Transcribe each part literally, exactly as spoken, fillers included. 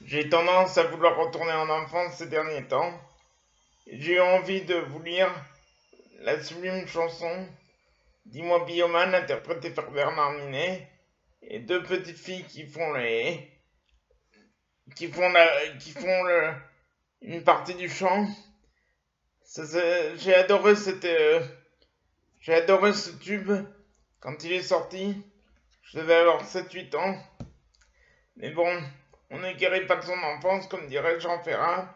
J'ai tendance à vouloir retourner en enfance ces derniers temps. J'ai eu envie de vous lire la sublime chanson Dis-moi Bioman, interprétée par Bernard Minet, et deux petites filles qui font les. qui font, la, qui font le, une partie du chant. J'ai adoré cette. euh, J'ai adoré ce tube quand il est sorti. Je devais avoir sept huit ans. Mais bon, on ne guérit pas de son enfance, comme dirait Jean Ferrat.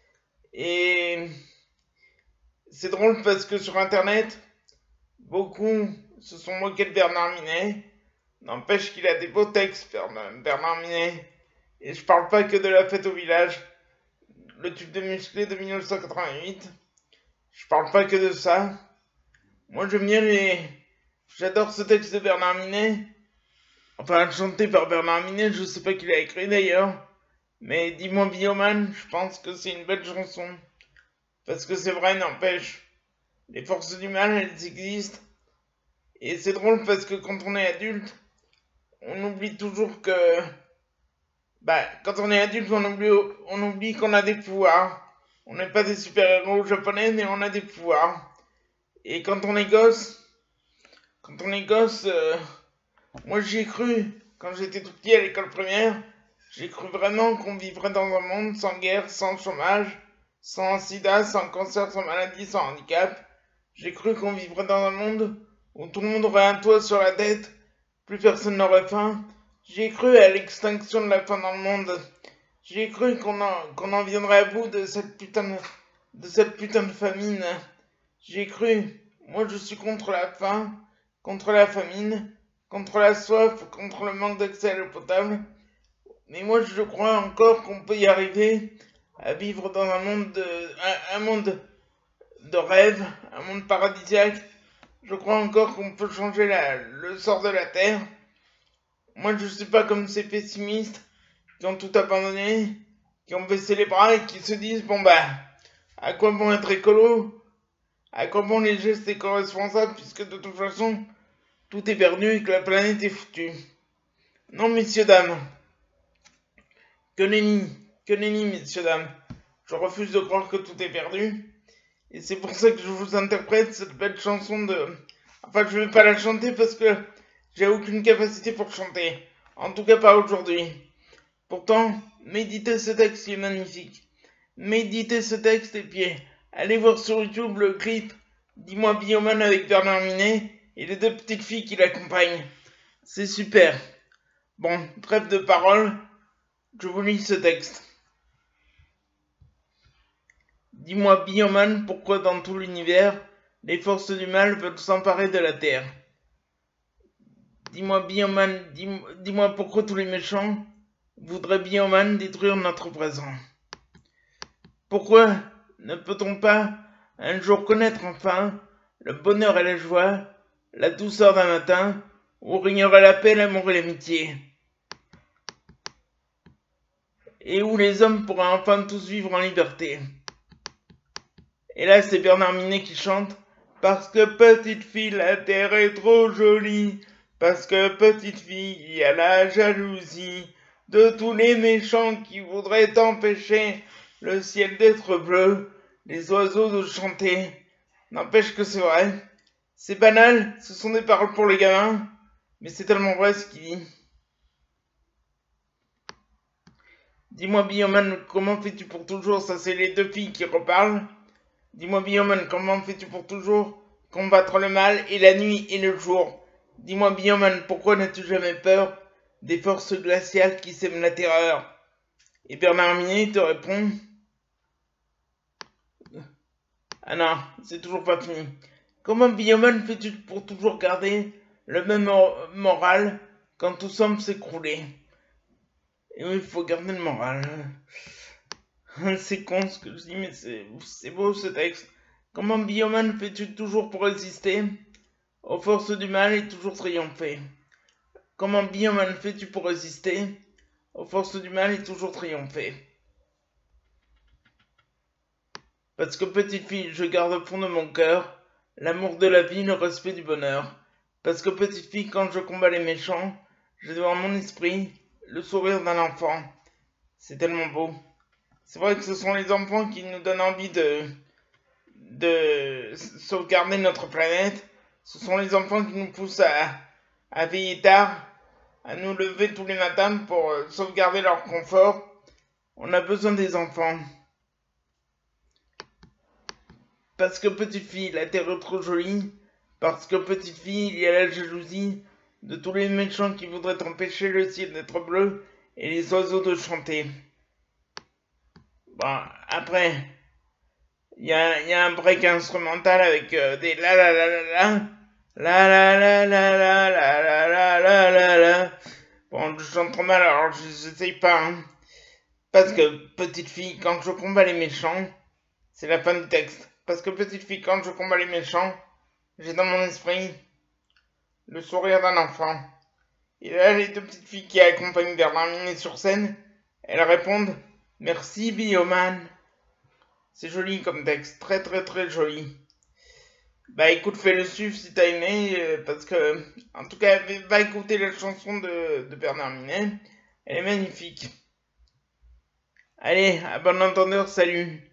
Et c'est drôle parce que sur internet, beaucoup se sont moqués de Bernard Minet. N'empêche qu'il a des beaux textes, Bernard Minet. Et je parle pas que de La Fête au village, le tube de Musclé de mille neuf cent quatre-vingt-huit. Je parle pas que de ça. Moi j'aime bien les. J'adore ce texte de Bernard Minet. Enfin, chanté par Bernard Minet, je sais pas qui l'a écrit d'ailleurs. Mais Dis-moi Bioman, je pense que c'est une belle chanson. Parce que c'est vrai, n'empêche. Les forces du mal, elles existent. Et c'est drôle parce que quand on est adulte, on oublie toujours que. Bah, quand on est adulte, on oublie, on oublie qu'on a des pouvoirs. On n'est pas des super-héros japonais, mais on a des pouvoirs. Et quand on est gosse, quand on est gosse, euh, moi j'y ai cru. Quand j'étais tout petit à l'école primaire, j'ai cru vraiment qu'on vivrait dans un monde sans guerre, sans chômage, sans sida, sans cancer, sans maladie, sans handicap. J'ai cru qu'on vivrait dans un monde où tout le monde aurait un toit sur la tête, plus personne n'aurait faim. J'ai cru à l'extinction de la faim dans le monde. J'ai cru qu'on en, qu'on en viendrait à bout de cette putain de, de cette putain de famine. J'ai cru. Moi je suis contre la faim, contre la famine, contre la soif, contre le manque d'accès à l'eau potable. Mais moi je crois encore qu'on peut y arriver à vivre dans un monde de, un, un monde de rêve, un monde paradisiaque. Je crois encore qu'on peut changer la, le sort de la Terre. Moi je suis pas comme ces pessimistes qui ont tout abandonné, qui ont baissé les bras et qui se disent bon bah à quoi bon être écolo, à quoi bon les gestes éco-responsables puisque de toute façon tout est perdu et que la planète est foutue. Non messieurs dames, que nenni, que nenni messieurs dames, je refuse de croire que tout est perdu. Et c'est pour ça que je vous interprète cette belle chanson de... Enfin, je vais pas la chanter parce que j'ai aucune capacité pour chanter. En tout cas, pas aujourd'hui. Pourtant, méditez ce texte qui est magnifique. Méditez ce texte et puis allez voir sur YouTube le clip Dis-moi Bioman avec Bernard Minet et les deux petites filles qui l'accompagnent. C'est super. Bon, trêve de parole, je vous lis ce texte. Dis-moi Bioman, pourquoi dans tout l'univers, les forces du mal veulent s'emparer de la Terre. Dis-moi Bioman, dis-moi, dis-moi pourquoi tous les méchants voudraient Bioman détruire notre présent. Pourquoi ne peut-on pas un jour connaître enfin le bonheur et la joie, la douceur d'un matin, où régnerait la paix, l'amour et l'amitié, et où les hommes pourraient enfin tous vivre en liberté. Et là, c'est Bernard Minet qui chante « Parce que petite fille, la terre est trop jolie, parce que petite fille, il y a la jalousie de tous les méchants qui voudraient empêcher le ciel d'être bleu, les oiseaux de chanter. » N'empêche que c'est vrai. C'est banal, ce sont des paroles pour les gamins, mais c'est tellement vrai ce qu'il dit. Dis-moi Bioman, comment fais-tu pour toujours? Ça c'est les deux filles qui reparlent. Dis-moi Bioman, comment fais-tu pour toujours combattre le mal et la nuit et le jour? Dis-moi Bioman, pourquoi n'as-tu jamais peur des forces glaciales qui sèment la terreur? Et Bernard Minet te répond... Ah non, c'est toujours pas fini. Comment Bioman fais-tu pour toujours garder le même moral quand tout semble s'écrouler? Et oui, il faut garder le moral. C'est con ce que je dis, mais c'est beau ce texte. Comment Bioman fais-tu toujours pour résister aux forces du mal et toujours triompher? Comment Bioman fais-tu pour résister aux forces du mal et toujours triompher? Parce que petite fille, je garde au fond de mon cœur l'amour de la vie, le respect du bonheur. Parce que petite fille, quand je combats les méchants, j'ai devant mon esprit le sourire d'un enfant. C'est tellement beau. C'est vrai que ce sont les enfants qui nous donnent envie de, de sauvegarder notre planète. Ce sont les enfants qui nous poussent à, à veiller tard, à nous lever tous les matins pour euh, sauvegarder leur confort. On a besoin des enfants. Parce que petite fille, la terre est trop jolie. Parce que petite fille, il y a la jalousie de tous les méchants qui voudraient empêcher le ciel d'être bleu et les oiseaux de chanter. Bon, après, il y a, y a un break instrumental avec euh, des la la la la la. La la la la la la la la la la la. Bon, je chante trop mal, alors j'essaye pas. Hein. Parce que petite fille, quand je combats les méchants, c'est la fin du texte. Parce que petite fille, quand je combats les méchants, j'ai dans mon esprit le sourire d'un enfant. Et là, les deux petites filles qui accompagnent Bernard Minet sur scène, elles répondent « Merci, Bioman ». C'est joli comme texte, très très très joli. Bah écoute, fais le suivre si t'as aimé, euh, parce que, en tout cas, va écouter la chanson de, de Bernard Minet, elle est magnifique. Allez, à bon entendeur, salut.